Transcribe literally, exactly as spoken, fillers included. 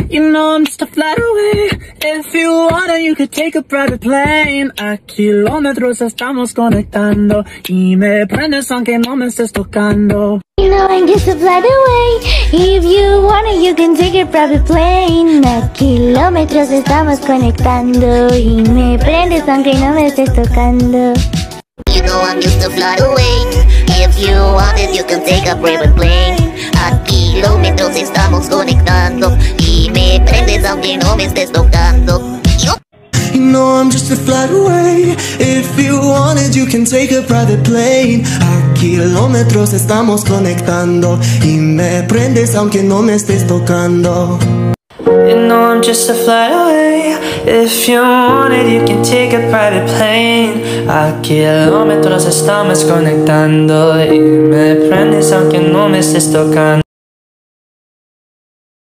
You know I'm just a flight away. If you want it, you could take a private plane. A kilómetros estamos conectando y me prendes aunque no me estés tocando. You know I'm just a flight away. If you want it, you can take a private plane. A kilómetros estamos conectando y me prendes aunque no me estés tocando. You know I'm just a flight away. If you want it, you can take a private plane. A kilómetros estamos conectando y me prendes aunque no me estés tocando. Yo. You know I'm just a flight away. If you want it, you can take a private plane. A kilómetros estamos conectando y me prendes aunque no me estés tocando. You know I'm just a flight away. If you want it, you can take a private plane. A kilómetros estamos conectando y me prendes aunque no me estés tocando.